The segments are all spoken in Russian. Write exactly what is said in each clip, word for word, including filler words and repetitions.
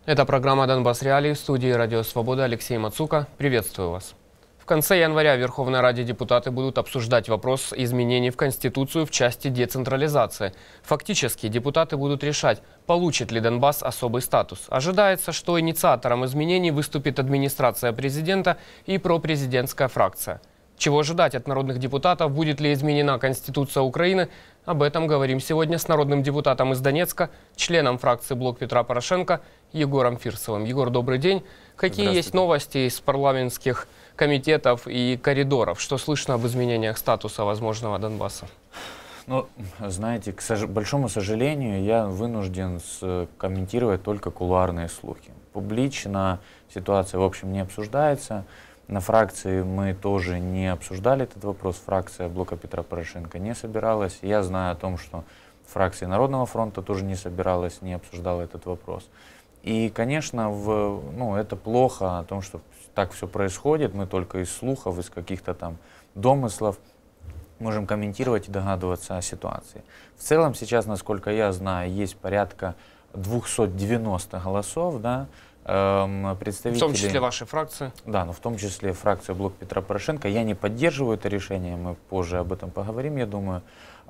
Это программа «Донбасс Реалии», в студии «Радио Свобода» Алексей Мацука. Приветствую вас. В конце января в Верховной Раде депутаты будут обсуждать вопрос изменений в Конституцию в части децентрализации. Фактически депутаты будут решать, получит ли Донбасс особый статус. Ожидается, что инициатором изменений выступит администрация президента и пропрезидентская фракция. Чего ожидать от народных депутатов, будет ли изменена Конституция Украины? Об этом говорим сегодня с народным депутатом из Донецка, членом фракции «Блок Петра Порошенко» Егором Фирсовым. Егор, добрый день. Какие есть новости из парламентских комитетов и коридоров? Что слышно об изменениях статуса возможного Донбасса? Ну, знаете, к сож... большому сожалению, я вынужден комментировать только кулуарные слухи. Публично ситуация, в общем, не обсуждается. На фракции мы тоже не обсуждали этот вопрос. Фракция Блока Петра Порошенко не собиралась. Я знаю о том, что фракция Народного фронта тоже не собиралась, не обсуждала этот вопрос. И, конечно, в, ну, это плохо о том, что так все происходит. Мы только из слухов, из каких-то там домыслов можем комментировать и догадываться о ситуации. В целом сейчас, насколько я знаю, есть порядка двухсот девяноста голосов, да, представители... В том числе вашей фракции? Да, но в том числе фракция Блок Петра Порошенко. Я не поддерживаю это решение, мы позже об этом поговорим, я думаю.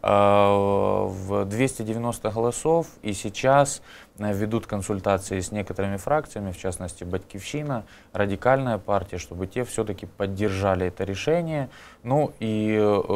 В двести девяносто голосов, и сейчас ведут консультации с некоторыми фракциями, в частности Батькивщина, Радикальная партия, чтобы те все-таки поддержали это решение. Ну и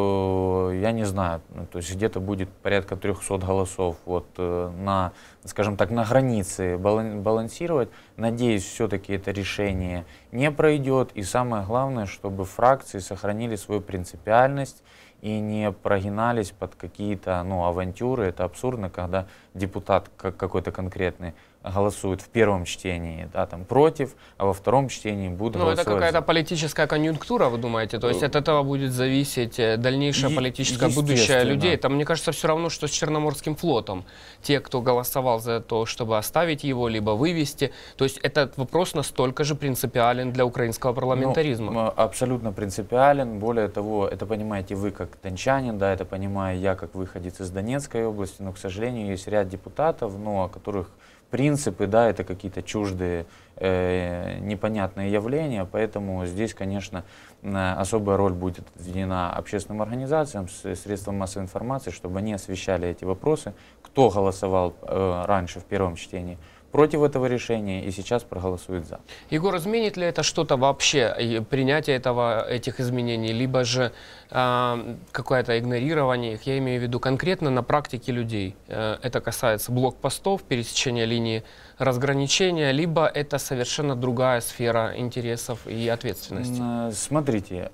э, я не знаю, то есть где-то будет порядка трёхсот голосов вот, на, скажем так, на границе балансировать. Надеюсь, все-таки это решение не пройдет. И самое главное, чтобы фракции сохранили свою принципиальность и не прогинались под какие-то ну, авантюры. Это абсурдно, когда депутат какой-то конкретный голосует в первом чтении да, там, против, а во втором чтении будут ну, голосовать. Это какая-то политическая конъюнктура, вы думаете? То есть от этого будет зависеть дальнейшее политическое будущее людей? Там, мне кажется, все равно, что с Черноморским флотом. Те, кто голосовал за то, чтобы оставить его, либо вывести. То есть этот вопрос настолько же принципиален для украинского парламентаризма. Ну, абсолютно принципиален. Более того, это понимаете вы как дончанин, да, это понимаю я как выходец из Донецкой области, но, к сожалению, есть ряд депутатов, ну, о которых принципы, да, это какие-то чуждые, э, непонятные явления, поэтому здесь, конечно, особая роль будет отведена общественным организациям, средствам массовой информации, чтобы они освещали эти вопросы, кто голосовал э, раньше в первом чтении против этого решения и сейчас проголосует за. Егор, изменит ли это что-то вообще, принятие этого, этих изменений, либо же э, какое-то игнорирование их? Я имею в виду конкретно на практике людей. Э, это касается блокпостов, пересечения линии разграничения, либо это совершенно другая сфера интересов и ответственности? Смотрите,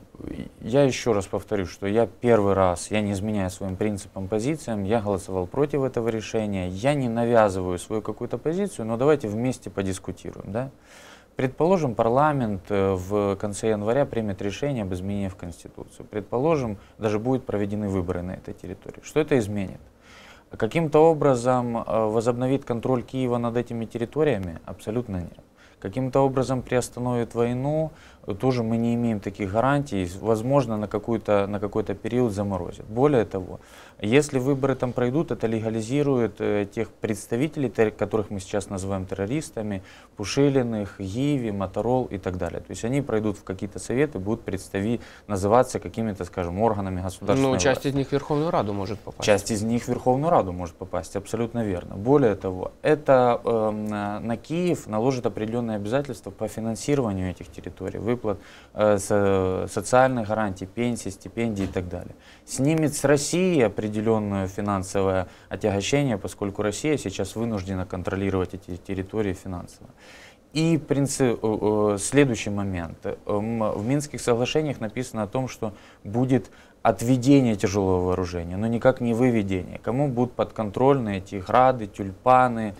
я еще раз повторю, что я первый раз, я не изменяю своим принципам, позициям, я голосовал против этого решения, я не навязываю свою какую-то позицию, но давайте вместе подискутируем. Да? Предположим, парламент в конце января примет решение об изменении в Конституцию. Предположим, даже будут проведены выборы на этой территории. Что это изменит? Каким-то образом возобновит контроль Киева над этими территориями? Абсолютно нет. Каким-то образом приостановит войну? Тоже мы не имеем таких гарантий. Возможно, на, какую-то, на какой-то период заморозит. Более того, если выборы там пройдут, это легализирует э, тех представителей, которых мы сейчас называем террористами, Пушилиных, Гиви, Моторол и так далее. То есть они пройдут в какие-то советы, будут представи, называться какими-то, скажем, органами государственной власти. Ну, часть власти. из них в Верховную Раду может попасть. Часть из них в Верховную Раду может попасть, абсолютно верно. Более того, это э, на Киев наложит определенные обязательства по финансированию этих территорий, выплат э, со, социальных гарантий, пенсий, стипендий и так далее. Снимет с России определенное финансовое отягощение, поскольку Россия сейчас вынуждена контролировать эти территории финансово. И принцип, следующий момент. В Минских соглашениях написано о том, что будет отведение тяжелого вооружения, но никак не выведение. Кому будут подконтрольны эти грады, тюльпаны,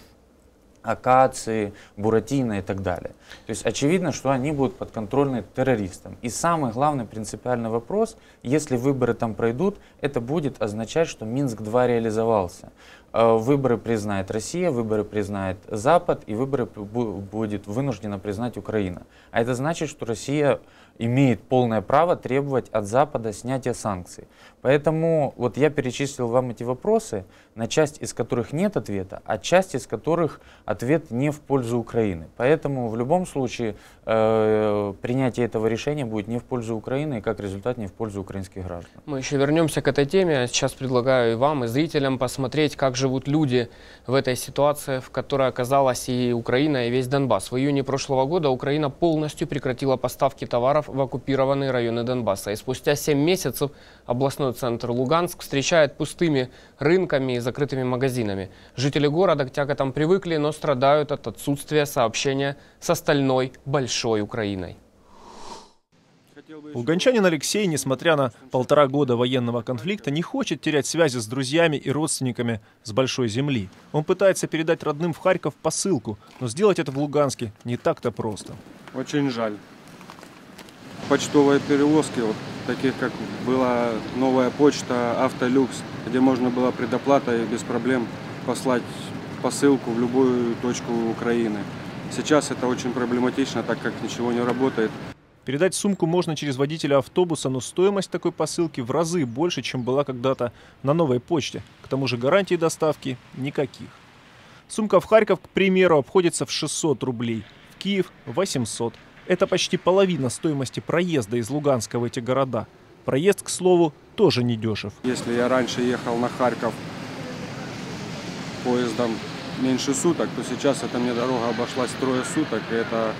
акации, буратино и так далее. То есть очевидно, что они будут подконтрольны террористам. И самый главный принципиальный вопрос, если выборы там пройдут, это будет означать, что Минск два реализовался. Выборы признает Россия, выборы признает Запад, и выборы будет вынуждена признать Украина. А это значит, что Россия имеет полное право требовать от Запада снятия санкций. Поэтому вот я перечислил вам эти вопросы, на часть из которых нет ответа, а часть из которых ответ не в пользу Украины. Поэтому в любом случае э, принятие этого решения будет не в пользу Украины и как результат не в пользу украинских граждан. Мы еще вернемся к этой теме. Сейчас предлагаю и вам, и зрителям посмотреть, как живут люди в этой ситуации, в которой оказалась и Украина, и весь Донбасс. В июне прошлого года Украина полностью прекратила поставки товаров в оккупированные районы Донбасса. И спустя семь месяцев областной центр Луганск встречает пустыми рынками и закрытыми магазинами. Жители города к тяготам привыкли, но страдают от отсутствия сообщения с остальной большой Украиной. Луганчанин Алексей, несмотря на полтора года военного конфликта, не хочет терять связи с друзьями и родственниками с большой земли. Он пытается передать родным в Харьков посылку, но сделать это в Луганске не так-то просто. Очень жаль. Почтовые перевозки, вот таких как была Новая почта, Автолюкс, где можно было предоплатой без проблем послать посылку в любую точку Украины. Сейчас это очень проблематично, так как ничего не работает. Передать сумку можно через водителя автобуса, но стоимость такой посылки в разы больше, чем была когда-то на Новой почте. К тому же гарантии доставки никаких. Сумка в Харьков, к примеру, обходится в шестьсот рублей, в Киев – восемьсот. Это почти половина стоимости проезда из Луганска в эти города. Проезд, к слову, тоже недешев. Если я раньше ехал на Харьков поездом меньше суток, то сейчас эта мне дорога обошлась трое суток, и это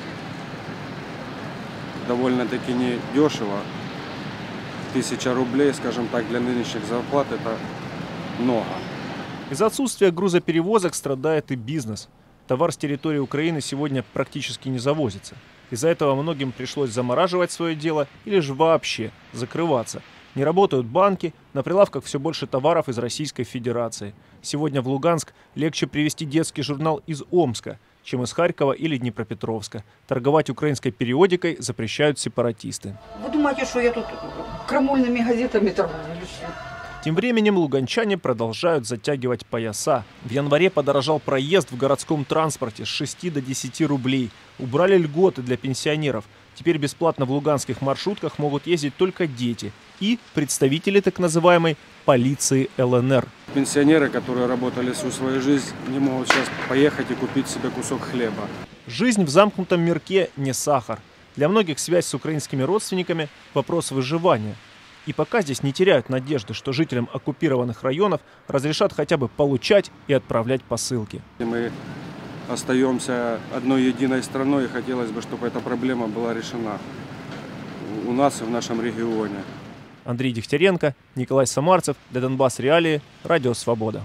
довольно-таки не дешево. Тысяча рублей, скажем так, для нынешних зарплат – это много. Из-за отсутствия грузоперевозок страдает и бизнес. Товар с территории Украины сегодня практически не завозится. Из-за этого многим пришлось замораживать свое дело или же вообще закрываться. Не работают банки, на прилавках все больше товаров из Российской Федерации. Сегодня в Луганск легче привезти детский журнал из Омска, чем из Харькова или Днепропетровска. Торговать украинской периодикой запрещают сепаратисты. Вы думаете, что я тут крамольными газетами торгую или что? Тем временем луганчане продолжают затягивать пояса. В январе подорожал проезд в городском транспорте с шести до десяти рублей. Убрали льготы для пенсионеров. Теперь бесплатно в луганских маршрутках могут ездить только дети и представители так называемой полиции ЛНР. Пенсионеры, которые работали всю свою жизнь, не могут сейчас поехать и купить себе кусок хлеба. Жизнь в замкнутом мирке не сахар. Для многих связь с украинскими родственниками – вопрос выживания. И пока здесь не теряют надежды, что жителям оккупированных районов разрешат хотя бы получать и отправлять посылки. Мы остаемся одной единой страной, и хотелось бы, чтобы эта проблема была решена у нас и в нашем регионе. Андрей Дегтяренко, Николай Самарцев, для Донбасс Реалии, Радио Свобода.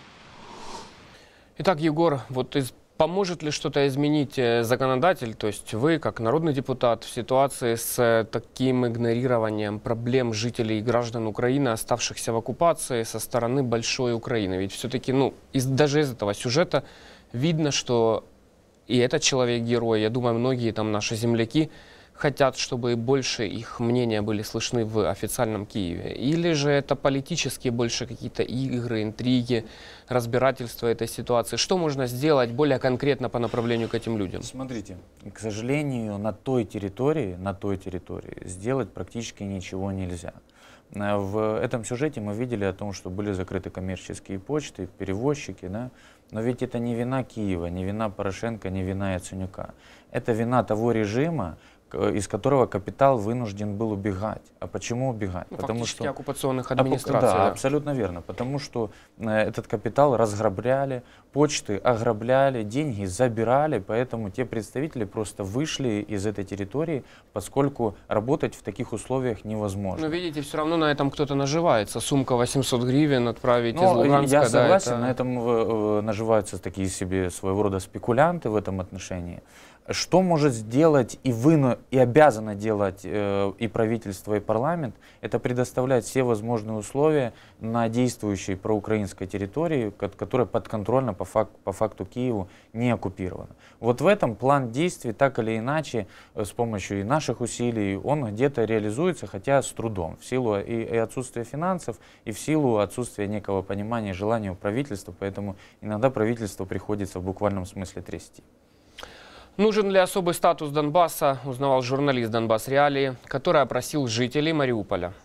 Итак, Егор, вот из поможет ли что-то изменить законодатель, то есть вы, как народный депутат, в ситуации с таким игнорированием проблем жителей и граждан Украины, оставшихся в оккупации со стороны большой Украины? Ведь все-таки, ну, из, даже из этого сюжета видно, что и этот человек герой, я думаю, многие там наши земляки хотят, чтобы больше их мнения были слышны в официальном Киеве. Или же это политические больше какие-то игры, интриги, разбирательства этой ситуации. Что можно сделать более конкретно по направлению к этим людям? Смотрите, к сожалению, на той территории, на той территории сделать практически ничего нельзя. В этом сюжете мы видели о том, что были закрыты коммерческие почты, перевозчики, да? Но ведь это не вина Киева, не вина Порошенко, не вина Яценюка. Это вина того режима, из которого капитал вынужден был убегать. А почему убегать? Ну, потому фактически что оккупационных администраций. Да, да, абсолютно верно. Потому что этот капитал разграбляли, почты ограбляли, деньги забирали, поэтому те представители просто вышли из этой территории, поскольку работать в таких условиях невозможно. Но видите, все равно на этом кто-то наживается. Сумка восемьсот гривен отправить Но из Луганска. Я согласен, да, это... на этом наживаются такие себе своего рода спекулянты в этом отношении. Что может сделать и, вы, и обязано делать э, и правительство, и парламент, это предоставлять все возможные условия на действующей проукраинской территории, которая подконтрольна по, фак, по факту Киеву, не оккупирована. Вот в этом план действий, так или иначе, с помощью и наших усилий, он где-то реализуется, хотя с трудом, в силу и, и отсутствия финансов, и в силу отсутствия некого понимания и желания у правительства, поэтому иногда правительству приходится в буквальном смысле трясти. Нужен ли особый статус Донбасса, узнавал журналист «Донбасс Реалии», который опросил жителей Мариуполя.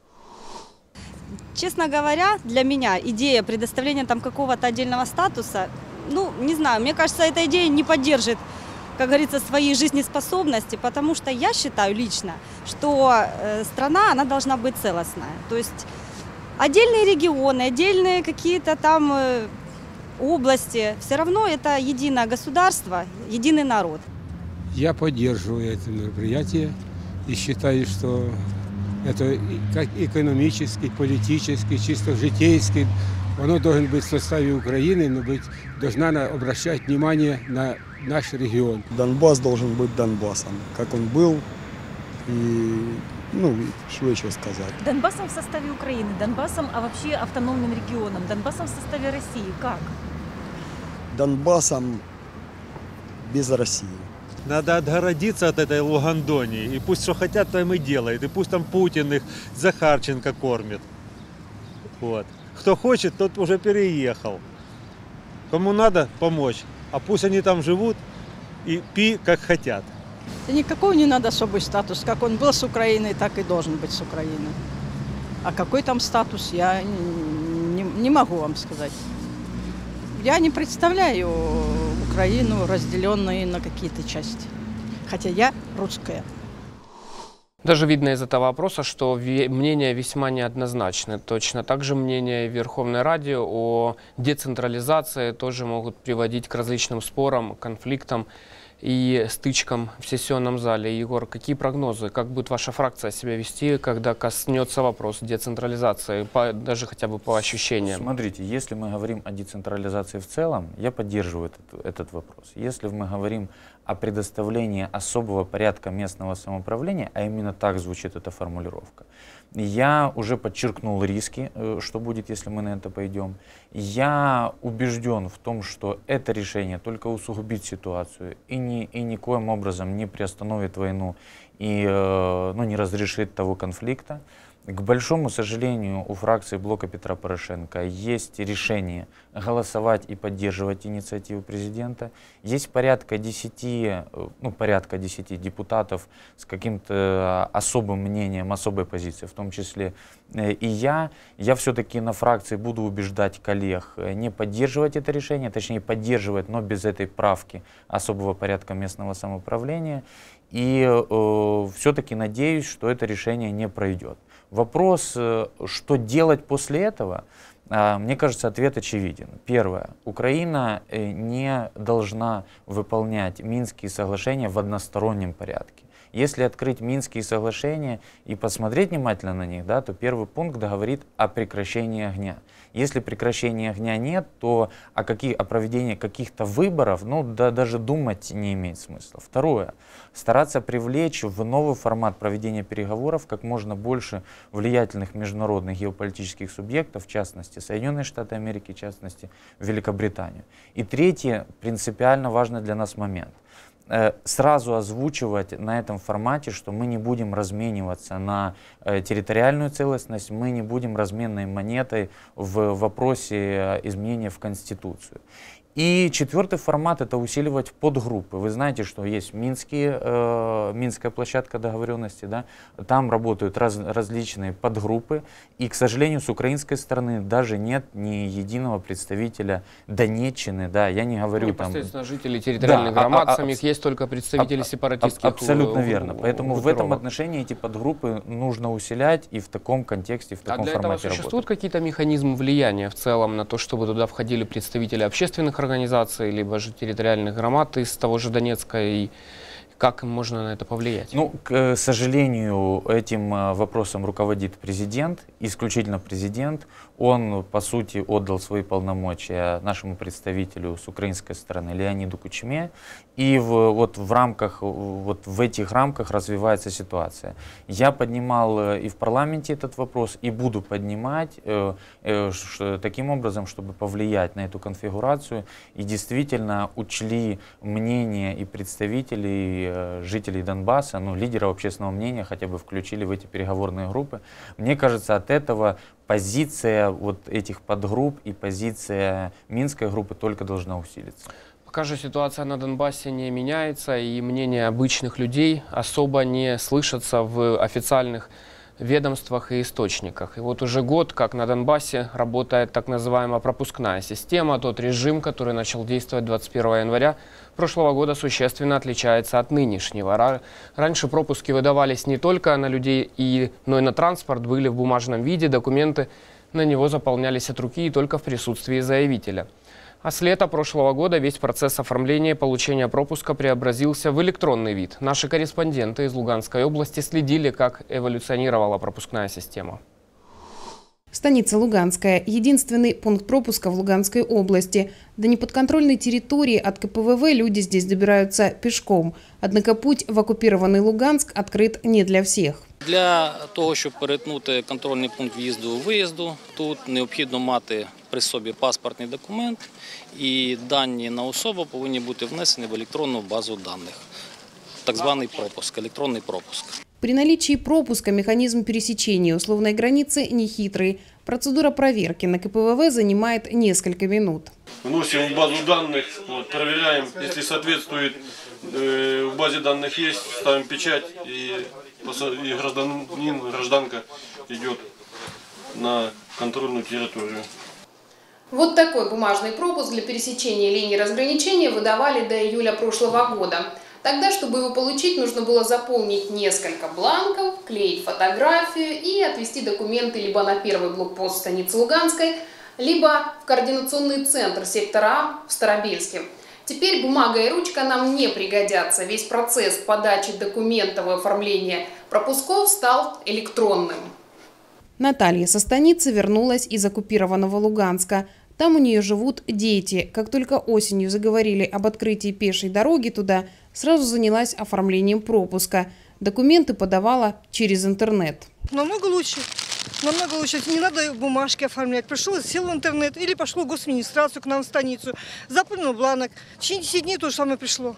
Честно говоря, для меня идея предоставления там какого-то отдельного статуса, ну, не знаю, мне кажется, эта идея не поддержит, как говорится, своей жизнеспособности, потому что я считаю лично, что э, страна, она должна быть целостная. То есть отдельные регионы, отдельные какие-то там... Э, области, все равно это единое государство, единый народ. Я поддерживаю это мероприятие и считаю, что это как экономический, политический, чисто житейский, оно должно быть в составе Украины, но быть, должна обращать внимание на наш регион. Донбасс должен быть Донбассом, как он был, и, ну, что еще сказать. Донбассом в составе Украины, Донбассом, а вообще автономным регионом, Донбассом в составе России, как? Донбассом без России. Надо отгородиться от этой Лугандонии, и пусть что хотят, то им и делают, и пусть там Путин их Захарченко кормит. Вот. Кто хочет, тот уже переехал. Кому надо помочь, а пусть они там живут и пи, как хотят. Да никакого не надо особый статус. Как он был с Украиной, так и должен быть с Украиной. А какой там статус, я не, не могу вам сказать. Я не представляю Украину, разделенную на какие-то части. Хотя я русская. Даже видно из этого вопроса, что мнения весьма неоднозначны. Точно так же мнения Верховной Ради о децентрализации тоже могут приводить к различным спорам, конфликтам и стычкам в сессионном зале. Егор, какие прогнозы? Как будет ваша фракция себя вести, когда коснется вопрос децентрализации, по, даже хотя бы по ощущениям? Смотрите, если мы говорим о децентрализации в целом, я поддерживаю этот, этот вопрос. Если мы говорим о предоставлении особого порядка местного самоуправления, а именно так звучит эта формулировка, я уже подчеркнул риски, что будет, если мы на это пойдем. Я убежден в том, что это решение только усугубит ситуацию и, ни, и никоим образом не приостановит войну и ну, не разрешит того конфликта. К большому сожалению, у фракции блока Петра Порошенко есть решение голосовать и поддерживать инициативу президента. Есть порядка десяти, ну, порядка десяти депутатов с каким-то особым мнением, особой позицией, в том числе и я. Я все-таки на фракции буду убеждать коллег не поддерживать это решение, точнее поддерживать, но без этой правки особого порядка местного самоуправления. И э, все-таки надеюсь, что это решение не пройдет. Вопрос, что делать после этого, мне кажется, ответ очевиден. Первое. Украина не должна выполнять Минские соглашения в одностороннем порядке. Если открыть Минские соглашения и посмотреть внимательно на них, да, то первый пункт говорит о прекращении огня. Если прекращения огня нет, то о, каких, о проведении каких-то выборов, ну, да, даже думать не имеет смысла. Второе. Стараться привлечь в новый формат проведения переговоров как можно больше влиятельных международных геополитических субъектов, в частности Соединенные Штаты Америки, в частности Великобританию. И третье, принципиально важный для нас момент. Сразу озвучивать на этом формате, что мы не будем размениваться на территориальную целостность, мы не будем разменной монетой в вопросе изменения в Конституцию. И четвертый формат — это усиливать подгруппы. Вы знаете, что есть Минские, э, Минская площадка договоренности, да? Там работают раз, различные подгруппы. И, к сожалению, с украинской стороны даже нет ни единого представителя Донеччины. Да? Я не говорю непосредственно там... жителей территориальных да, громад, а, а, самих есть только представители а, сепаратистских. А, абсолютно верно. Поэтому группировок. в этом отношении эти подгруппы нужно усилять и в таком контексте, в таком а для формате этого существуют работать. какие-то механизмы влияния в целом на то, чтобы туда входили представители общественных организаций, либо же территориальных громад из того же Донецка и Как можно на это повлиять? Ну, к сожалению, этим вопросом руководит президент, исключительно президент. Он, по сути, отдал свои полномочия нашему представителю с украинской стороны Леониду Кучме. И в, вот, в, рамках, вот в этих рамках развивается ситуация. Я поднимал и в парламенте этот вопрос, и буду поднимать э, э, ш, таким образом, чтобы повлиять на эту конфигурацию. И действительно учли мнение и представителей э, жителей Донбасса, ну, лидеров общественного мнения, хотя бы включили в эти переговорные группы. Мне кажется, от этого позиция вот этих подгрупп и позиция Минской группы только должна усилиться. Пока же ситуация на Донбассе не меняется, и мнения обычных людей особо не слышатся в официальных ведомствах и источниках. И вот уже год, как на Донбассе работает так называемая пропускная система, тот режим, который начал действовать двадцать первого января прошлого года, существенно отличается от нынешнего. Раньше пропуски выдавались не только на людей, но и на транспорт, были в бумажном виде, документы на него заполнялись от руки и только в присутствии заявителя. А с лета прошлого года весь процесс оформления и получения пропуска преобразился в электронный вид. Наши корреспонденты из Луганской области следили, как эволюционировала пропускная система. Станица Луганская – единственный пункт пропуска в Луганской области. До неподконтрольной территории от ка пэ вэ вэ люди здесь добираются пешком. Однако путь в оккупированный Луганск открыт не для всех. Для того, щоб перетнути контрольний пункт в'їзду-виїзду, тут необхідно мати при собі паспортний документ, і дані на особу повинні бути внесені в електронну базу даних. Так званий пропуск, електронний пропуск. При наличии пропуска механизм пересечения условной границы нехитрый. Процедура проверки на ка пэ вэ вэ занимает несколько минут. Вносим в базу данных, вот, проверяем, если соответствует, э, в базе данных есть, ставим печать, и, и гражданин, гражданка идет на контрольную территорию. Вот такой бумажный пропуск для пересечения линии разграничения выдавали до июля прошлого года. Тогда, чтобы его получить, нужно было заполнить несколько бланков, клеить фотографию и отвезти документы либо на первый блокпост станицы Луганской, либо в координационный центр сектора А в Старобельске. Теперь бумага и ручка нам не пригодятся. Весь процесс подачи документов и оформления пропусков стал электронным. Наталья со станицы вернулась из оккупированного Луганска. Там у нее живут дети. Как только осенью заговорили об открытии пешей дороги туда, сразу занялась оформлением пропуска. Документы подавала через интернет. Намного лучше. Намного лучше. Не надо бумажки оформлять. Пришел, сел в интернет или пошел в госадминистрацию к нам в станицу. Заполнил бланок. В течение десяти дней то же самое пришло.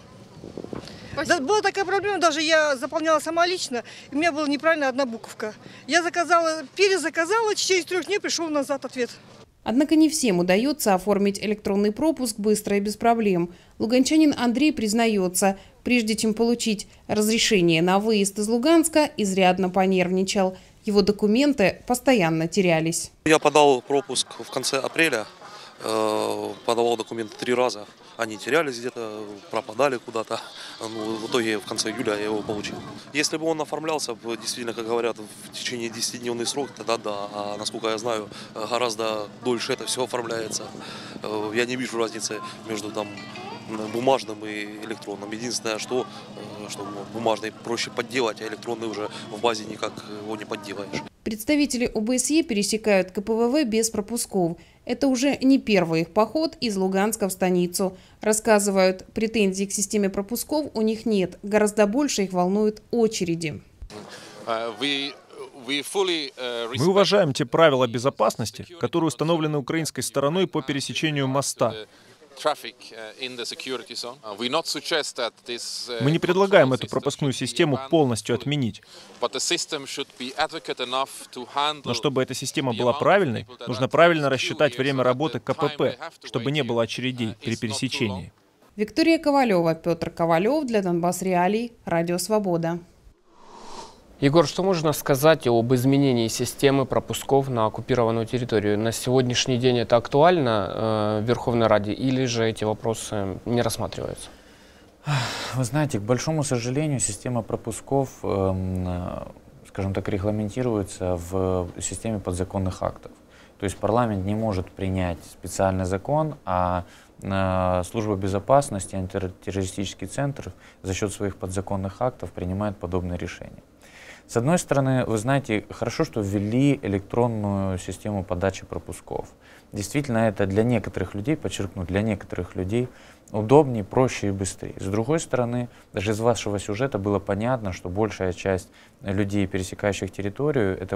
Да, была такая проблема, даже я заполняла сама лично, и у меня была неправильная одна буковка. Я заказала, перезаказала, через трех дней пришел назад ответ. Однако не всем удается оформить электронный пропуск быстро и без проблем. Луганчанин Андрей признается, прежде чем получить разрешение на выезд из Луганска, изрядно понервничал. Его документы постоянно терялись. Я подал пропуск в конце апреля, подавал документы три раза. Они терялись где-то, пропадали куда-то. Ну, в итоге в конце июля я его получил. Если бы он оформлялся, действительно, как говорят, в течение десятидневный срок, тогда да. А насколько я знаю, гораздо дольше это все оформляется. Я не вижу разницы между там бумажным и электронным. Единственное, что, что бумажный проще подделать, а электронный уже в базе никак его не подделаешь. Представители о бэ эс е пересекают ка пэ вэ вэ без пропусков. Это уже не первый их поход из Луганска в станицу. Рассказывают, претензий к системе пропусков у них нет. Гораздо больше их волнуют очереди. Мы уважаем те правила безопасности, которые установлены украинской стороной по пересечению моста. Мы не предлагаем эту пропускную систему полностью отменить. Но чтобы эта система была правильной, нужно правильно рассчитать время работы ка пэ пэ, чтобы не было очередей при пересечении. Виктория Ковалева, Петр Ковалев для Донбасс Реалий, Радио Свобода. Егор, что можно сказать об изменении системы пропусков на оккупированную территорию? На сегодняшний день это актуально э, в Верховной Раде или же эти вопросы не рассматриваются? Вы знаете, к большому сожалению, система пропусков, э, скажем так, регламентируется в системе подзаконных актов. То есть парламент не может принять специальный закон, а Служба безопасности, антитеррористический центр за счет своих подзаконных актов принимает подобные решения. С одной стороны, вы знаете, хорошо, что ввели электронную систему подачи пропусков. Действительно, это для некоторых людей, подчеркну, для некоторых людей удобнее, проще и быстрее. С другой стороны, даже из вашего сюжета было понятно, что большая часть людей, пересекающих территорию, это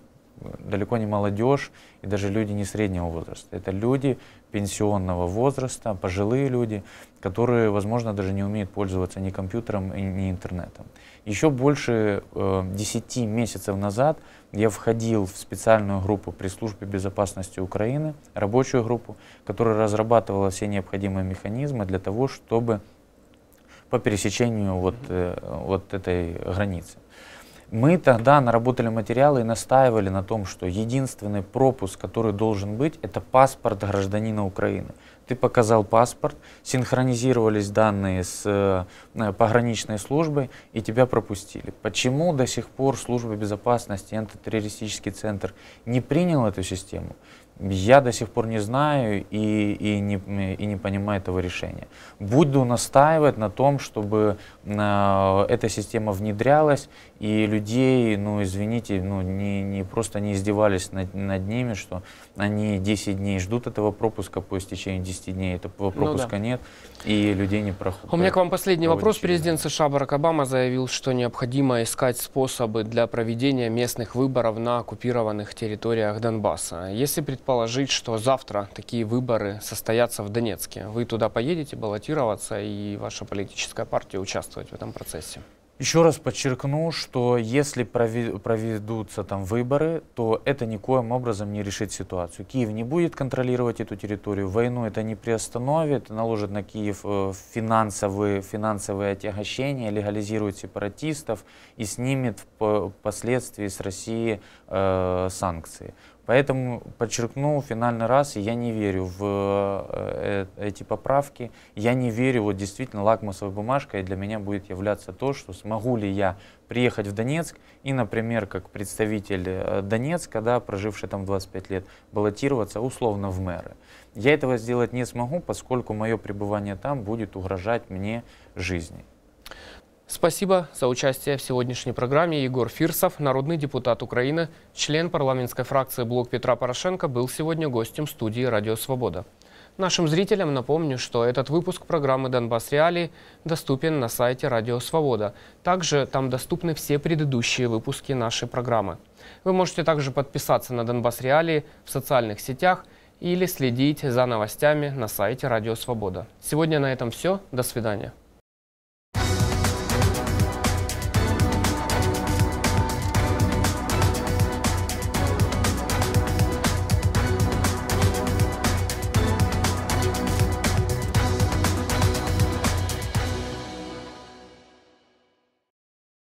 далеко не молодежь и даже люди не среднего возраста. Это люди пенсионного возраста, пожилые люди, которые, возможно, даже не умеют пользоваться ни компьютером, ни интернетом. Еще больше э, десяти месяцев назад я входил в специальную группу при службе безопасности Украины, рабочую группу, которая разрабатывала все необходимые механизмы для того, чтобы по пересечению вот, э, вот этой границы. Мы тогда наработали материалы и настаивали на том, что единственный пропуск, который должен быть, это паспорт гражданина Украины. Ты показал паспорт, синхронизировались данные с э, пограничной службой и тебя пропустили. Почему до сих пор служба безопасности и антитеррористический центр не принял эту систему? Я до сих пор не знаю и, и, не, и не понимаю этого решения. Буду настаивать на том, чтобы э, эта система внедрялась и людей, ну извините, ну, не, не просто не издевались над, над ними, что они десять дней ждут этого пропуска, по истечению десяти дней этого пропуска ну, да. нет, и людей не проходит. У меня к вам последний вопрос. Президент США Барак Обама заявил, что необходимо искать способы для проведения местных выборов на оккупированных территориях Донбасса. Если предположить, что завтра такие выборы состоятся в Донецке, вы туда поедете баллотироваться и ваша политическая партия участвовать в этом процессе? Еще раз подчеркну, что если проведутся там выборы, то это никоим образом не решит ситуацию. Киев не будет контролировать эту территорию, войну это не приостановит, наложит на Киев финансовые, финансовые отягощения, легализирует сепаратистов и снимет впоследствии с России э, санкции. Поэтому подчеркну финальный раз, я не верю в э, эти поправки, я не верю, вот действительно лакмусовой бумажкой для меня будет являться то, что смогу ли я приехать в Донецк и, например, как представитель Донецка, да, проживший там двадцать пять лет, баллотироваться условно в мэры. Я этого сделать не смогу, поскольку мое пребывание там будет угрожать мне жизни. Спасибо за участие в сегодняшней программе. Егор Фирсов, народный депутат Украины, член парламентской фракции «Блок Петра Порошенко», был сегодня гостем студии «Радио Свобода». Нашим зрителям напомню, что этот выпуск программы «Донбасс Реалии» доступен на сайте «Радио Свобода». Также там доступны все предыдущие выпуски нашей программы. Вы можете также подписаться на «Донбасс Реалии» в социальных сетях или следить за новостями на сайте «Радио Свобода». Сегодня на этом все. До свидания.